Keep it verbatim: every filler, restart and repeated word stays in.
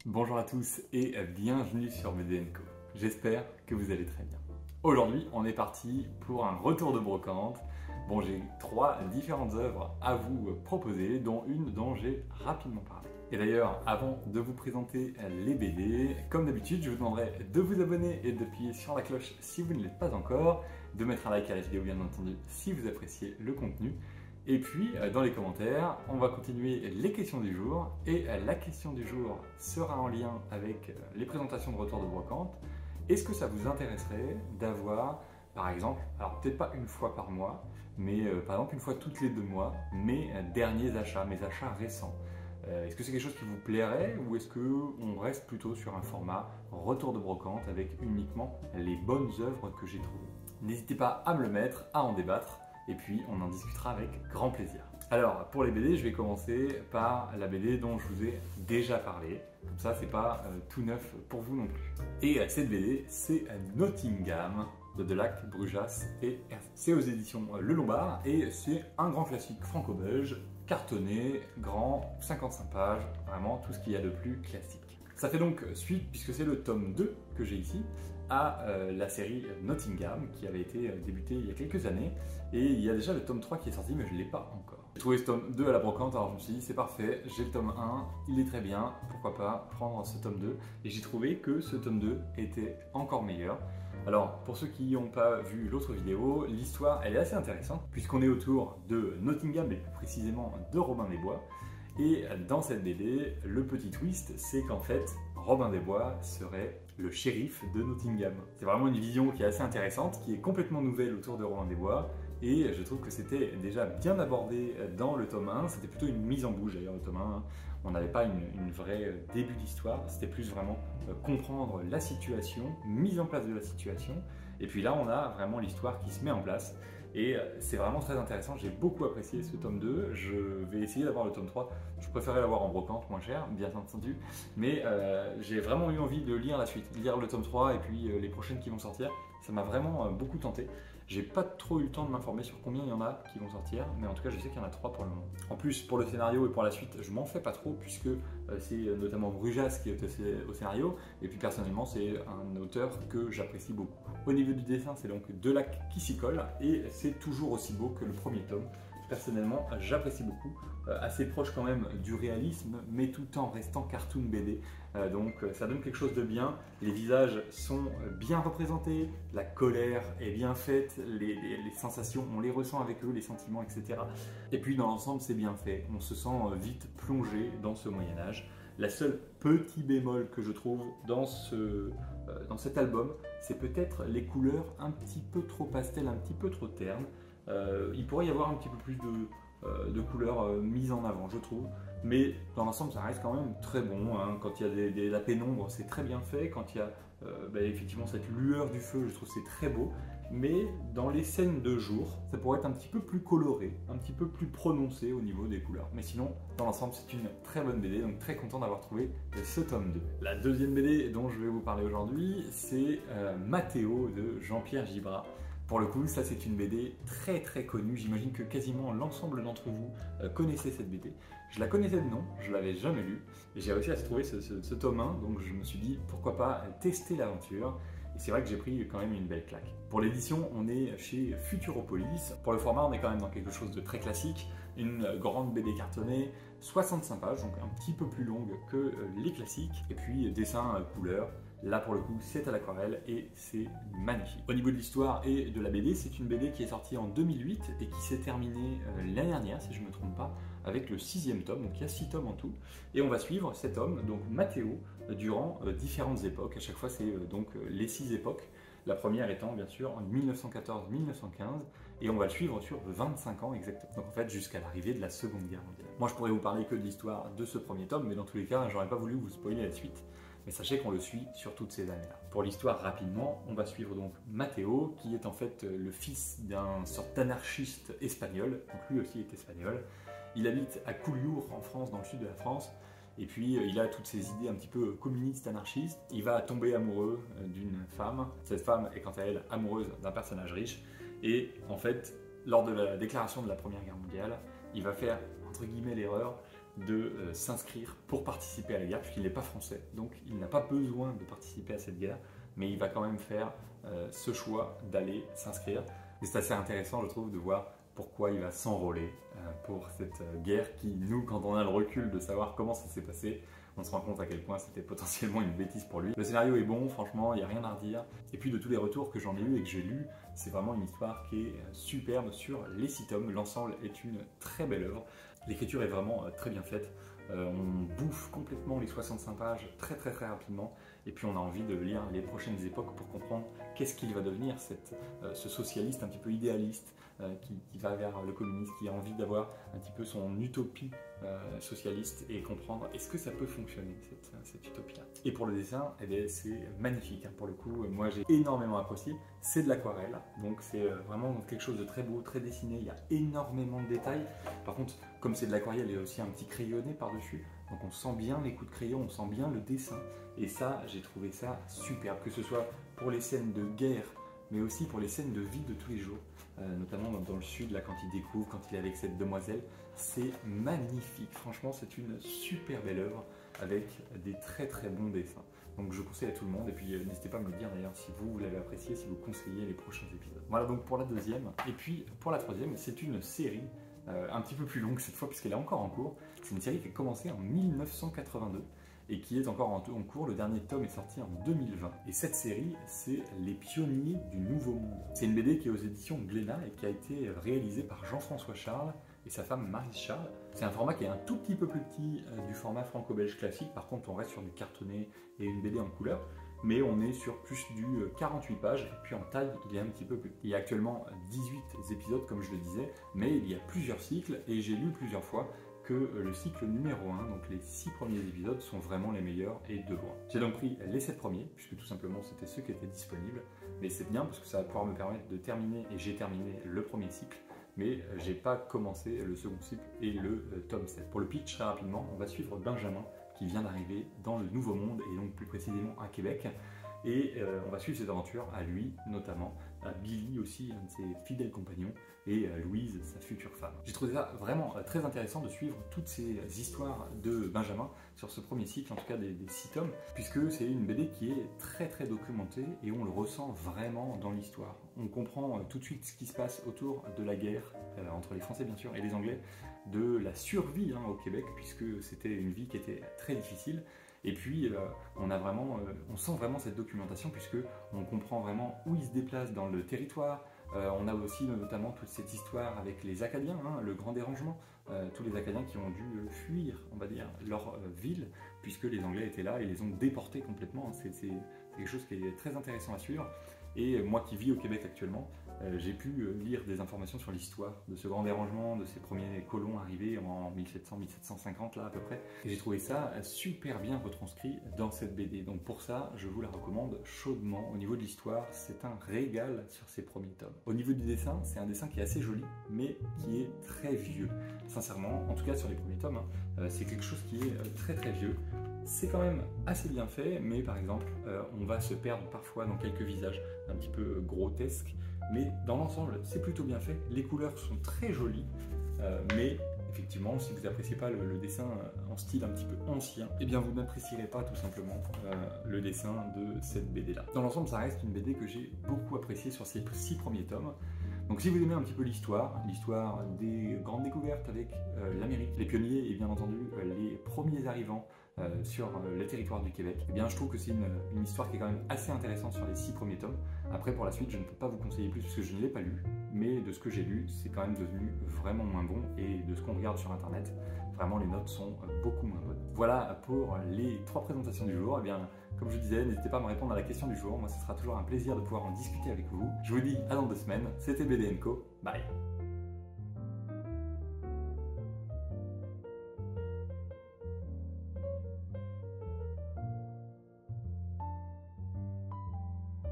Bonjour à tous et bienvenue sur B D and Co. J'espère que vous allez très bien. Aujourd'hui, on est parti pour un retour de brocante. Bon, j'ai trois différentes œuvres à vous proposer, dont une dont j'ai rapidement parlé. Et d'ailleurs, avant de vous présenter les B D, comme d'habitude, je vous demanderai de vous abonner et d'appuyer sur la cloche si vous ne l'êtes pas encore, de mettre un like à la vidéo bien entendu si vous appréciez le contenu. Et puis, dans les commentaires, on va continuer les questions du jour. Et la question du jour sera en lien avec les présentations de retour de brocante. Est-ce que ça vous intéresserait d'avoir, par exemple, alors peut-être pas une fois par mois, mais euh, par exemple une fois toutes les deux mois, mes derniers achats, mes achats récents? euh, Est-ce que c'est quelque chose qui vous plairait ou est-ce qu'on reste plutôt sur un format retour de brocante avec uniquement les bonnes œuvres que j'ai trouvées? N'hésitez pas à me le mettre, à en débattre. Et puis on en discutera avec grand plaisir. Alors pour les B D, je vais commencer par la B D dont je vous ai déjà parlé. Comme ça, c'est pas euh, tout neuf pour vous non plus. Et euh, cette B D, c'est Nottingham de Delac, Brujas et Hervé. C'est aux éditions euh, Le Lombard et c'est un grand classique franco-belge, cartonné, grand, cinquante-cinq pages, vraiment tout ce qu'il y a de plus classique. Ça fait donc suite, puisque c'est le tome deux que j'ai ici, à euh, la série Nottingham qui avait été euh, débutée il y a quelques années, et il y a déjà le tome trois qui est sorti mais je ne l'ai pas encore. J'ai trouvé ce tome deux à la brocante, alors je me suis dit c'est parfait, j'ai le tome un, il est très bien, pourquoi pas prendre ce tome deux, et j'ai trouvé que ce tome deux était encore meilleur. Alors pour ceux qui n'ont pas vu l'autre vidéo, l'histoire elle est assez intéressante puisqu'on est autour de Nottingham et plus précisément de Robin des Bois. Et dans cette B D, le petit twist, c'est qu'en fait, Robin des Bois serait le shérif de Nottingham. C'est vraiment une vision qui est assez intéressante, qui est complètement nouvelle autour de Robin des Bois, et je trouve que c'était déjà bien abordé dans le tome un, c'était plutôt une mise en bouche d'ailleurs le tome un, on n'avait pas une, une vraie début d'histoire, c'était plus vraiment comprendre la situation, mise en place de la situation, et puis là on a vraiment l'histoire qui se met en place. Et c'est vraiment très intéressant, j'ai beaucoup apprécié ce tome deux, je vais essayer d'avoir le tome trois, je préférais l'avoir en brocante, moins cher, bien entendu, mais euh, j'ai vraiment eu envie de lire la suite, lire le tome trois et puis euh, les prochaines qui vont sortir, ça m'a vraiment euh, beaucoup tenté. J'ai pas trop eu le temps de m'informer sur combien il y en a qui vont sortir, mais en tout cas je sais qu'il y en a trois pour le moment. En plus, pour le scénario et pour la suite, je m'en fais pas trop, puisque euh, c'est notamment Brujas qui est au scénario, et puis personnellement c'est un auteur que j'apprécie beaucoup. Au niveau du dessin, c'est donc Delac qui s'y colle, et c'est toujours aussi beau que le premier tome. Personnellement, j'apprécie beaucoup, euh, assez proche quand même du réalisme, mais tout en restant cartoon B D. Euh, donc euh, ça donne quelque chose de bien, les visages sont bien représentés, la colère est bien faite, les, les, les sensations, on les ressent avec eux, les sentiments, et cetera. Et puis dans l'ensemble, c'est bien fait, on se sent vite plongé dans ce Moyen-Âge. La seule petit bémol que je trouve dans, ce, euh, dans cet album, c'est peut-être les couleurs un petit peu trop pastel, un petit peu trop ternes. Euh, il pourrait y avoir un petit peu plus de, euh, de couleurs euh, mises en avant, je trouve. Mais dans l'ensemble, ça reste quand même très bon. Hein. Quand il y a des, des, la pénombre, c'est très bien fait. Quand il y a euh, bah, effectivement cette lueur du feu, je trouve que c'est très beau. Mais dans les scènes de jour, ça pourrait être un petit peu plus coloré, un petit peu plus prononcé au niveau des couleurs. Mais sinon, dans l'ensemble, c'est une très bonne B D, donc très content d'avoir trouvé ce tome deux. La deuxième B D dont je vais vous parler aujourd'hui, c'est euh, Mathéo de Jean-Pierre Gibrat. Pour le coup, ça c'est une B D très très connue, j'imagine que quasiment l'ensemble d'entre vous euh, connaissez cette B D. Je la connaissais de nom, je l'avais jamais lue, et j'ai réussi à se trouver ce, ce, ce tome un, donc je me suis dit pourquoi pas tester l'aventure, et c'est vrai que j'ai pris quand même une belle claque. Pour l'édition, on est chez Futuropolis, pour le format on est quand même dans quelque chose de très classique, une grande B D cartonnée, soixante-cinq pages, donc un petit peu plus longue que les classiques, et puis dessin couleur. Là pour le coup c'est à l'aquarelle et c'est magnifique. Au niveau de l'histoire et de la B D, c'est une B D qui est sortie en deux mille huit et qui s'est terminée euh, l'année dernière si je ne me trompe pas, avec le sixième tome, donc il y a six tomes en tout. Et on va suivre cet homme, donc Mathéo, euh, durant euh, différentes époques. À chaque fois c'est euh, donc euh, les six époques. La première étant bien sûr en mille neuf cent quatorze mille neuf cent quinze et on va le suivre sur vingt-cinq ans exactement. Donc en fait jusqu'à l'arrivée de la Seconde Guerre mondiale. Moi je pourrais vous parler que de l'histoire de ce premier tome, mais dans tous les cas j'aurais pas voulu vous spoiler la suite. Mais sachez qu'on le suit sur toutes ces années-là. Pour l'histoire, rapidement, on va suivre donc Mathéo, qui est en fait le fils d'un sorte d'anarchiste espagnol, donc lui aussi est espagnol. Il habite à Collioure, en France, dans le sud de la France, et puis il a toutes ces idées un petit peu communistes, anarchistes. Il va tomber amoureux d'une femme. Cette femme est quant à elle amoureuse d'un personnage riche, et en fait, lors de la déclaration de la Première Guerre mondiale, il va faire, entre guillemets, l'erreur de euh, s'inscrire pour participer à la guerre, puisqu'il n'est pas français, donc il n'a pas besoin de participer à cette guerre, mais il va quand même faire euh, ce choix d'aller s'inscrire. Et c'est assez intéressant, je trouve, de voir pourquoi il va s'enrôler euh, pour cette euh, guerre qui, nous, quand on a le recul de savoir comment ça s'est passé, on se rend compte à quel point c'était potentiellement une bêtise pour lui. Le scénario est bon, franchement, il n'y a rien à redire. Et puis de tous les retours que j'en ai eu et que j'ai lus, c'est vraiment une histoire qui est superbe sur les six tomes. L'ensemble est une très belle œuvre. L'écriture est vraiment très bien faite. Euh, on bouffe complètement les soixante-cinq pages très très très rapidement. Et puis on a envie de lire les prochaines époques pour comprendre qu'est-ce qu'il va devenir, cette, euh, ce socialiste un petit peu idéaliste euh, qui, qui va vers le communisme, qui a envie d'avoir un petit peu son utopie euh, socialiste et comprendre est-ce que ça peut fonctionner cette, cette utopie-là. Et pour le dessin, eh bien, c'est magnifique. Hein, pour le coup, moi j'ai énormément apprécié. C'est de l'aquarelle, donc c'est vraiment quelque chose de très beau, très dessiné. Il y a énormément de détails. Par contre, comme c'est de l'aquarelle, il y a aussi un petit crayonné par-dessus. Donc on sent bien les coups de crayon, on sent bien le dessin. Et ça, j'ai trouvé ça superbe, que ce soit pour les scènes de guerre, mais aussi pour les scènes de vie de tous les jours, euh, notamment dans, dans le sud, là, quand il découvre, quand il est avec cette demoiselle. C'est magnifique, franchement, c'est une super belle œuvre avec des très très bons dessins. Donc je conseille à tout le monde, et puis euh, n'hésitez pas à me le dire d'ailleurs si vous, vous l'avez apprécié, si vous conseillez les prochains épisodes. Voilà donc pour la deuxième. Et puis pour la troisième, c'est une série euh, un petit peu plus longue cette fois, puisqu'elle est encore en cours. C'est une série qui a commencé en mille neuf cent quatre-vingt-deux. Et qui est encore en, en cours. Le dernier tome est sorti en deux mille vingt. Et cette série, c'est Les Pionniers du Nouveau Monde. C'est une B D qui est aux éditions Glénat et qui a été réalisée par Jean-François Charles et sa femme Maryse Charles. C'est un format qui est un tout petit peu plus petit euh, du format franco-belge classique. Par contre, on reste sur du cartonné et une B D en couleur. Mais on est sur plus du quarante-huit pages, et puis en taille, il est un petit peu plus petit. Il y a actuellement dix-huit épisodes, comme je le disais, mais il y a plusieurs cycles, et j'ai lu plusieurs fois que le cycle numéro un, donc les six premiers épisodes, sont vraiment les meilleurs et de loin. J'ai donc pris les sept premiers, puisque tout simplement c'était ceux qui étaient disponibles, mais c'est bien parce que ça va pouvoir me permettre de terminer, et j'ai terminé le premier cycle, mais j'ai pas commencé le second cycle et le euh, tome sept. Pour le pitch, très rapidement, on va suivre Benjamin, qui vient d'arriver dans le Nouveau Monde, et donc plus précisément à Québec. Et euh, on va suivre cette aventure à lui notamment, à Billy aussi, un de ses fidèles compagnons, et à Louise, sa future femme. J'ai trouvé ça vraiment euh, très intéressant de suivre toutes ces histoires de Benjamin sur ce premier cycle, en tout cas des, des six tomes, puisque c'est une B D qui est très très documentée et on le ressent vraiment dans l'histoire. On comprend euh, tout de suite ce qui se passe autour de la guerre, euh, entre les Français bien sûr et les Anglais, de la survie hein, au Québec, puisque c'était une vie qui était très difficile. Et puis, euh, on, a vraiment, euh, on sent vraiment cette documentation, puisque on comprend vraiment où ils se déplacent dans le territoire. Euh, on a aussi notamment toute cette histoire avec les Acadiens, hein, le grand dérangement, euh, tous les Acadiens qui ont dû euh, fuir, on va dire, leur euh, ville, puisque les Anglais étaient là et les ont déportés complètement. C'est quelque chose qui est très intéressant à suivre. Et moi qui vis au Québec actuellement, euh, j'ai pu euh, lire des informations sur l'histoire de ce grand dérangement, de ces premiers colons arrivés en mille sept cents mille sept cent cinquante là à peu près. Et j'ai trouvé ça super bien retranscrit dans cette B D. Donc pour ça, je vous la recommande chaudement. Au niveau de l'histoire, c'est un régal sur ces premiers tomes. Au niveau du dessin, c'est un dessin qui est assez joli, mais qui est très vieux. Sincèrement, en tout cas sur les premiers tomes, hein, euh, c'est quelque chose qui est euh, très très vieux. C'est quand même assez bien fait, mais par exemple, euh, on va se perdre parfois dans quelques visages un petit peu grotesques, mais dans l'ensemble, c'est plutôt bien fait. Les couleurs sont très jolies, euh, mais effectivement, si vous n'appréciez pas le, le dessin en style un petit peu ancien, eh bien vous n'apprécierez pas tout simplement euh, le dessin de cette B D-là. Dans l'ensemble, ça reste une B D que j'ai beaucoup appréciée sur ces six premiers tomes. Donc si vous aimez un petit peu l'histoire, l'histoire des grandes découvertes avec euh, l'Amérique, les pionniers et bien entendu euh, les premiers arrivants euh, sur euh, les territoires du Québec, eh bien je trouve que c'est une, une histoire qui est quand même assez intéressante sur les six premiers tomes. Après pour la suite, je ne peux pas vous conseiller plus parce que je ne l'ai pas lu, mais de ce que j'ai lu, c'est quand même devenu vraiment moins bon, et de ce qu'on regarde sur internet, vraiment les notes sont beaucoup moins bonnes. Voilà pour les trois présentations du jour. Eh bien, comme je disais, n'hésitez pas à me répondre à la question du jour. Moi, ce sera toujours un plaisir de pouvoir en discuter avec vous. Je vous dis à dans deux semaines. C'était B D and Co. Bye.